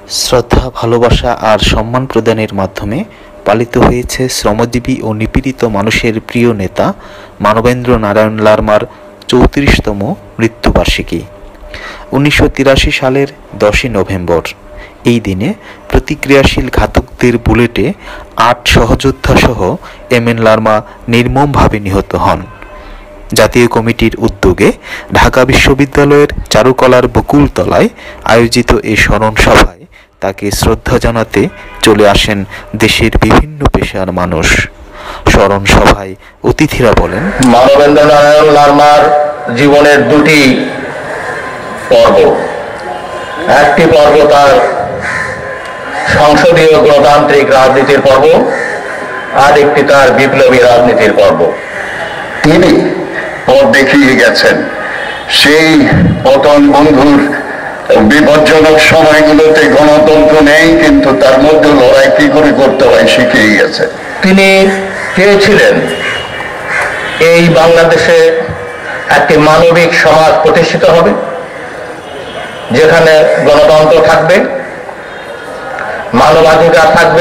শ্রদ্ধা, ভালোবাসা আর সম্মান প্রদানের মাধ্যমে পালিত হয়েছে শ্রমজীবী ও নিপীড়িত মানুষের প্রিয় নেতা মানবেন্দ্র নারায়ণ লারমার ৩৪তম মৃত্যুবার্ষিকী। ১৯৮৩ সালের ১০ই নভেম্বর এই দিনে প্রতিক্রিয়াশীল ঘাতকদের বুলেটে ৮ সহযোদ্ধাসহ এম.এন. লারমা নির্মমভাবে নিহত হন। জাতীয় কমিটির উদ্যোগে ঢাকা বিশ্ববিদ্যালয়ের চারুকলার বকুলতলায় আয়োজিত এই স্মরণ সভায় তাকে শ্রদ্ধা জানাতে চলে আসেন দেশের বিভিন্ন পেশার মানুষ। স্মরণ সভায় অতিথিরা বলেন, মানবেন্দ্র নারায়ণ লারমার জীবনের দুটি পর্ব, একটি পর্ব তার সংসদীয় গণতান্ত্রিক রাজনীতির পর্ব, আর একটি তার বিপ্লবী রাজনীতির পর্ব। তিনি পথ দেখিয়ে গেছেন। সেই পতন বন্ধুর বিপজ্জনক সময়গুলোতে গণতন্ত্র নেই, কিন্তু তার মধ্যে লড়াই কি করে করতে হয় শিখিয়ে গেছে। তিনি চেয়েছিলেন এই বাংলাদেশে একটি মানবিক সমাজ প্রতিষ্ঠিত হবে, যেখানে গণতন্ত্র থাকবে, মানবাধিকার থাকবে,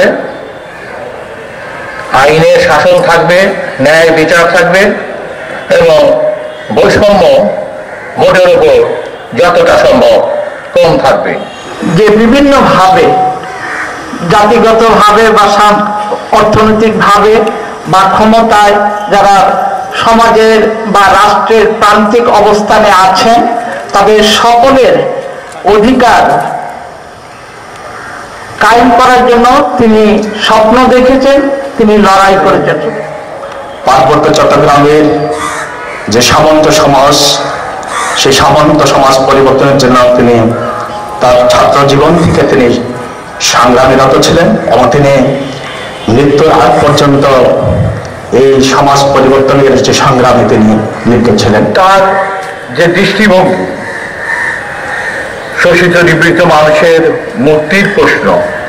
আইনের শাসন থাকবে, ন্যায় বিচার থাকবে এবং বৈষম্য ভোটের উপর যতটা সম্ভব কম থাকবে। যে বিভিন্নভাবে জাতিগতভাবে বা অর্থনৈতিকভাবে বা ক্ষমতায় যারা সমাজের বা রাষ্ট্রের প্রান্তিক অবস্থানে আছেন, তাদের সকলের অধিকার কায়েম করার জন্য তিনি স্বপ্ন দেখেছেন, তিনি লড়াই করেছেন। পার্বত্য চট্টগ্রামের যে সামন্ত সমাজ, সেই সামন্ত সমাজ পরিবর্তনের জন্য তিনি তার ছাত্র জীবন থেকে তিনি সংগ্রামীরত ছিলেন এবং তিনি মৃত্যুর আগ পর্যন্ত এই সমাজ পরিবর্তনের যে সংগ্রামে তিনি লিপ্ত ছিলেন। তার যে দৃষ্টিভঙ্গি, শোষিত নিপীড়িত মানুষের মুক্তির প্রশ্ন,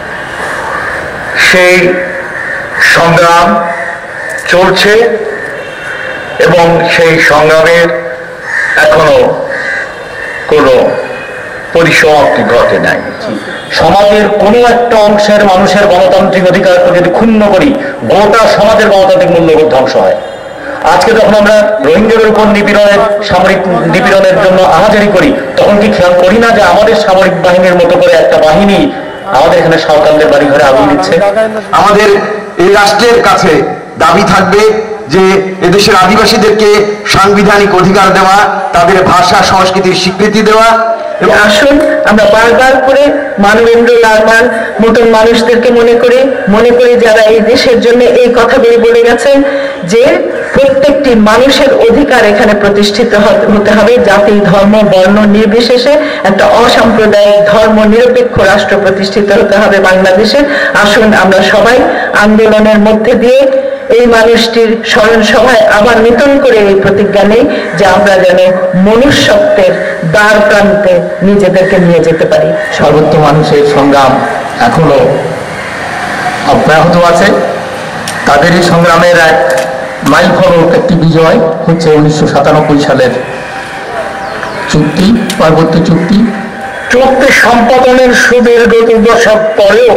সেই সংগ্রাম চলছে এবং সেই সংগ্রামের এখনো কোনো পরিসমাপ্তি ঘটে নাই। সমাজের কোনো একটা অংশের মানুষের গণতান্ত্রিক অধিকারকে যদি ক্ষুণ্ণ করি, গোটা সমাজের গণতান্ত্রিক মূল্যবোধ ধ্বংস হয়। আজকে যখন আমরা রোহিঙ্গাদের উপর সামরিক নিপীড়নের জন্য আহাজারি করি, তখন কি খেয়াল করি না যে আমাদের সামরিক বাহিনীর মতো করে একটা বাহিনী আমাদের এখানে সাঁওতালদের বাড়ি ঘরে আগুন দিচ্ছে? আমাদের এই রাষ্ট্রের কাছে দাবি থাকবে যে এদেশের আদিবাসীদেরকে সাংবিধানিক অধিকার দেওয়া, তাদের ভাষা সংস্কৃতির স্বীকৃতি দেওয়া। আসুন আমরা বারবার করে মানবেন্দ্র লারমার মতন মানুষদেরকে মনে করি যারা এই দেশের জন্য এই কথাগুলি বলে গেছেন যে প্রত্যেকটি মানুষের অধিকার এখানে প্রতিষ্ঠিত হতে হবে, জাতি ধর্ম বর্ণ নির্বিশেষে একটা অসাম্প্রদায়িক ধর্ম নিরপেক্ষ রাষ্ট্র প্রতিষ্ঠিত হতে হবে বাংলাদেশে। আসুন আমরা সবাই আন্দোলনের মধ্যে দিয়ে এই মানুষটির স্মরণ সভায় আবার নতুন করে এই প্রতিজ্ঞা নেই যে আমরা যেন মনুষ্যত্বের দ্বার প্রান্তে নিজেদেরকে নিয়ে যেতে পারি। সর্বোচ্চ মানুষের সংগ্রাম এখনো অব্যাহত আছে। তাদের এই সংগ্রামের এক মাইল ফলক, একটি বিজয় হচ্ছে 1997 সালের চুক্তি, পার্বত্য চুক্তি। চুক্তি সম্পাদনের সুদীর্ঘ 2 দশক পরেও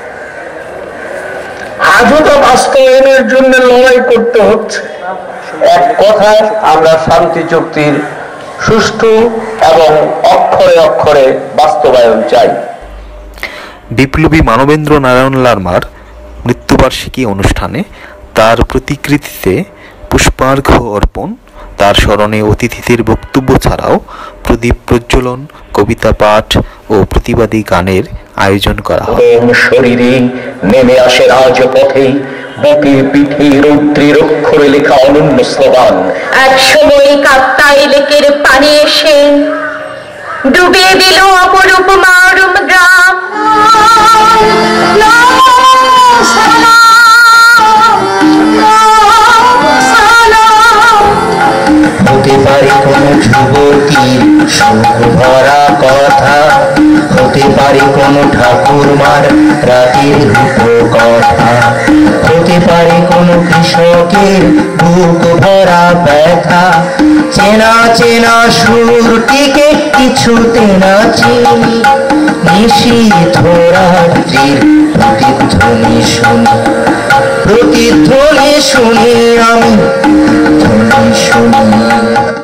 আজও তা বাস্তবায়নের জন্য লড়াই করতে হচ্ছে। এক কথায় আমরা শান্তি চুক্তির সুষ্ঠু এবং অক্ষরে অক্ষরে বাস্তবায়ন চাই। বিপ্লবী মানবেন্দ্র নারায়ণ লারমার মৃত্যুবার্ষিকী অনুষ্ঠানে তার প্রতিকৃতিতে পুষ্পার্ঘ্য অর্পণ, তার স্মরণে অতিথিদের বক্তব্য ছাড়াও প্রদীপ প্রজ্বলন, কবিতা পাঠ ও প্রতিবাদী গানের আয়োজন করা হয়। শরীরে নেমে আসে রাজপথে, বুকে পিঠে রৌদ্রের অক্ষরে লেখা অনন্য স্লোগান। একসময় কাপ্তাই লেকের পানি এসে ডুবিয়ে দিল অপরূপ মারুম গ্রাম। হতে পারে কোন যুবতীর সুখ ভরা কথা, হতে পারে কোন ঠাকুরমার রাতের রূপকথা, হতে পারে কোন কৃষকের বুক ভরা ব্যথা। চেনা চেনা সুরটিকে কিছুতে না চিনি, নিশীথ রাত্রির প্রতিধ্বনি শুনি, প্রতিধ্বনি শুনি আমি ধ্বনি শুনি।